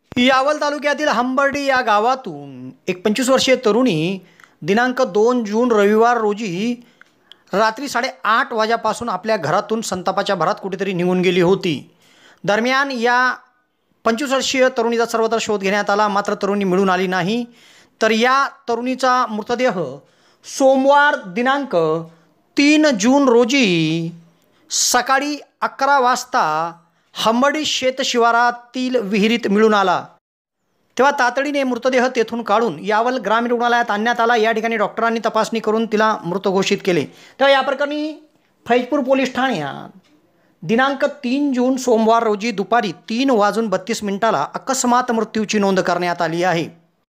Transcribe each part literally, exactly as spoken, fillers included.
यावल तालुक्यातील हंबर्डी या गावातून एक पंचवीस वर्षीय तरुणी दिनांक दोन जून रविवार रोजी रात्री साडेआठ वाजेपासून आपल्या घरातून संतापाच्या भरात कुठेतरी निघून गेली होती। दरम्यान या पंचवीस वर्षीय तरुणीचा सर्वत्र शोध घेण्यात आला, मात्र तरुणी मिळून आली नाही। तर या तरुणीचा मृतदेह सोमवार दिनांक तीन जून रोजी सकाळी अकरा वाजता हंबर्डी शेत शिवारातील विहिरीत मिळून आला। तेव्हा तातडीने मृतदेह तेथून काढून यावल ग्रामीण रुग्णालयात आणण्यात आला। या ठिकाणी डॉक्टरांनी तपासणी करून तिला मृत घोषित केले। तेव्हा या प्रकरणी फैजपूर पोलीस ठाण्यात दिनांक तीन जून सोमवार रोजी दुपारी तीन वाजून बत्तीस मिनिटाला अकस्मात मृत्यूची नोंद करण्यात आली आहे।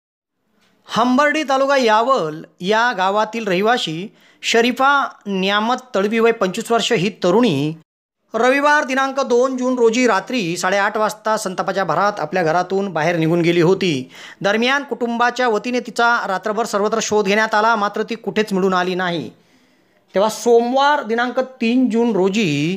हंबर्डी तालुका यावल या गावातील रहिवाशी शरीफा न्यामत तळवी वय पंचवीस वर्ष ही तरुणी रविवार दिनांक दोन जून रोजी रात्री साडेआठ वाजता संतापाच्या भरात आपल्या घरातून बाहेर निघून गेली होती। दरम्यान कुटुंबाच्या वतीने तिचा रात्रभर सर्वत्र शोध घेण्यात आला, मात्र ती कुठेच मिळून आली नाही। तेव्हा सोमवार दिनांक तीन जून रोजी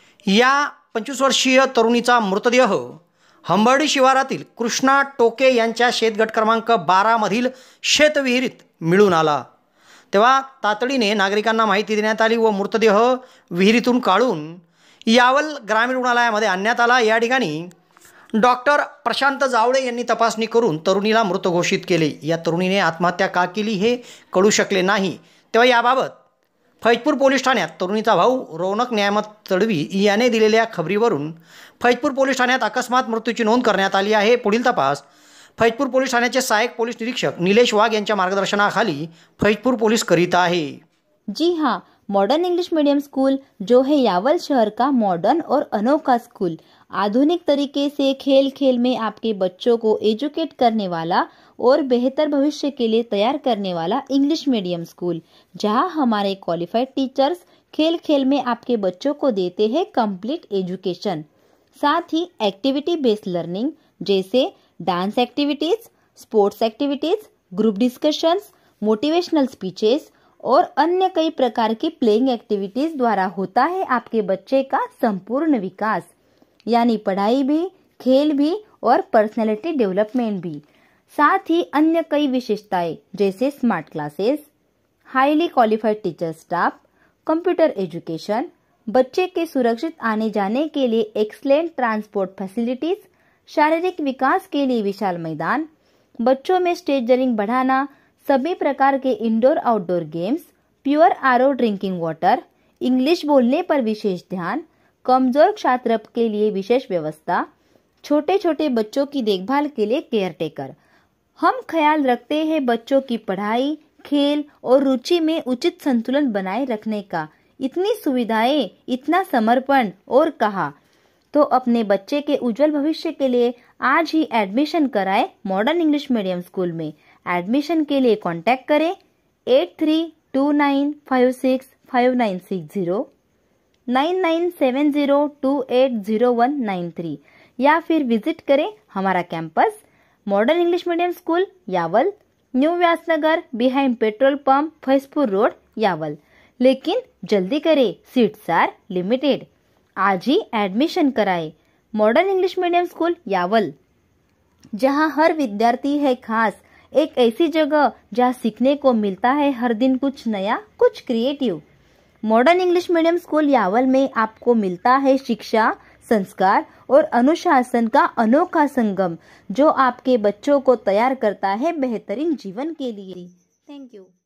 या पंचवीस वर्षीय तरुणीचा मृतदेह हंबर्डी शिवारातील कृष्णा टोके यांच्या शेतगट क्रमांक बारा मधील शेतविहिरीत मिळून आला। तेव्हा तातडीने नागरिकांना माहिती देण्यात आली व मृतदेह विहिरीतून काढून यावल ग्रामीण रुग्णालयामध्ये आणण्यात आला। या ठिकाणी डॉक्टर प्रशांत जावळे यांनी तपासणी करून तरुणीला मृत घोषित केले। या तरुणीने आत्महत्या का केली हे कळू शकले नाही। तेव्हा याबाबत फैजपूर पोलीस ठाण्यात तरुणीचा भाऊ रौनक न्यामत तळवी याने दिलेल्या खबरीवरून फैजपूर पोलीस ठाण्यात अकस्मात मृत्यूची नोंद करण्यात आली आहे। पुढील तपास फैजपूर पोलीस ठाण्याचे सहाय्यक पोलीस निरीक्षक निलेश वाघ यांच्या मार्गदर्शनाखाली फैजपूर पोलीस करीत आहे। जी हाँ, मॉडर्न इंग्लिश मीडियम स्कूल जो है यावल शहर का मॉडर्न और अनोखा स्कूल, आधुनिक तरीके से खेल खेल में आपके बच्चों को एजुकेट करने वाला और बेहतर भविष्य के लिए तैयार करने वाला इंग्लिश मीडियम स्कूल, जहां हमारे क्वालिफाइड टीचर्स खेल खेल में आपके बच्चों को देते हैं कंप्लीट एजुकेशन। साथ ही एक्टिविटी बेस्ड लर्निंग जैसे dance activities, sports activities, group discussions, motivational speeches और अन्य कई प्रकार की प्लेइंग एक्टिविटीज द्वारा होता है आपके बच्चे का संपूर्ण विकास, यानी पढ़ाई भी, खेल भी और पर्सनैलिटी डेवलपमेंट भी। साथ ही अन्य कई विशेषताएं जैसे smart classes, highly qualified teacher staff, computer education, बच्चे के सुरक्षित आने जाने के लिए एक्सलेंट ट्रांसपोर्ट फैसिलिटीज, शारीरिक विकास के लिए विशाल मैदान, बच्चों में स्टेज डरिंग बढ़ाना, सभी प्रकार के indoor outdoor games, pure RO drinking water, English बोलने पर विशेष ध्यान, कमजोर छात्र के लिए विशेष व्यवस्था, छोटे छोटे बच्चों की देखभाल के लिए केयर टेकर। हम ख्याल रखते हैं बच्चों की पढ़ाई, खेल और रुचि में उचित संतुलन बनाए रखने का। इतनी सुविधाएं, इतना समर्पण और कहा तो अपने बच्चे के उज्जवल भविष्य के लिए आज ही एडमिशन कराएं मॉडर्न इंग्लिश मीडियम स्कूल में। एडमिशन के लिए कांटेक्ट करें eight three two nine five six five nine six zero, nine nine seven zero two eight zero one nine three या फिर विजिट करें हमारा campus modern English medium school Yawal, new Vyasnagar behind petrol pump Faizpur road Yawal. लेकिन जल्दी करें, seats are limited. आज ही admission कराएं modern English medium school Yawal, जहां हर विद्यार्थी है खास, एक ऐसी जगह जहां सीखने को मिलता है हर दिन कुछ नया, कुछ creative. Modern English medium school Yawal में आपको मिलता है शिक्षा, संस्कार और अनुशासन का अनोखा संगम, जो आपके बच्चों को तैयार करता है बेहतरीन जीवन के लिए। Thank you.